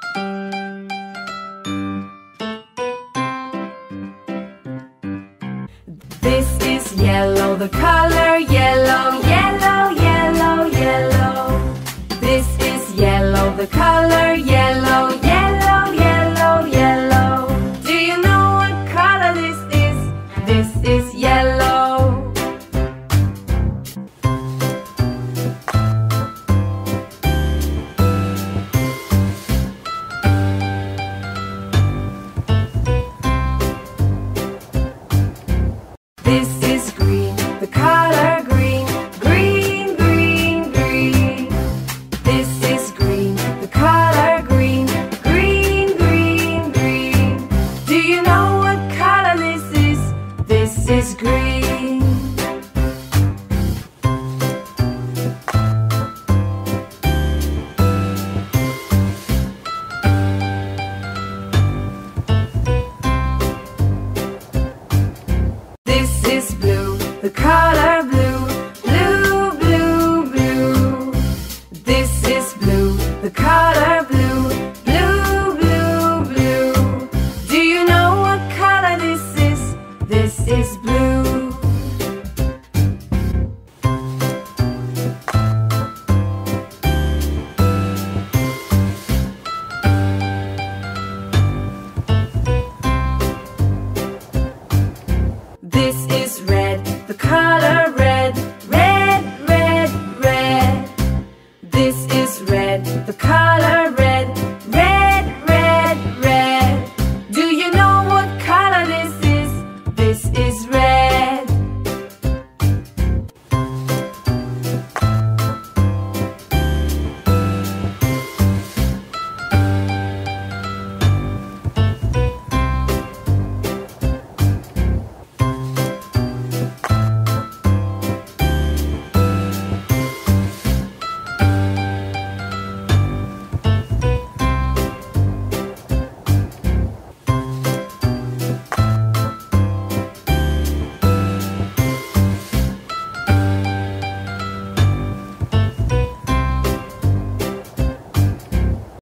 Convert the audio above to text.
This is yellow, the color yellow, yellow, yellow, yellow. This is yellow, the color yellow, yellow, yellow, yellow. Do you know what color this is? This is yellow. This is green, the color green, green, green, green. This is green, the color green, green, green, green. Do you know what color this is? This is green. This is blue, the color blue, blue, blue, blue. This is blue, the color blue, blue, blue, blue. Do you know what color this is? This is blue. This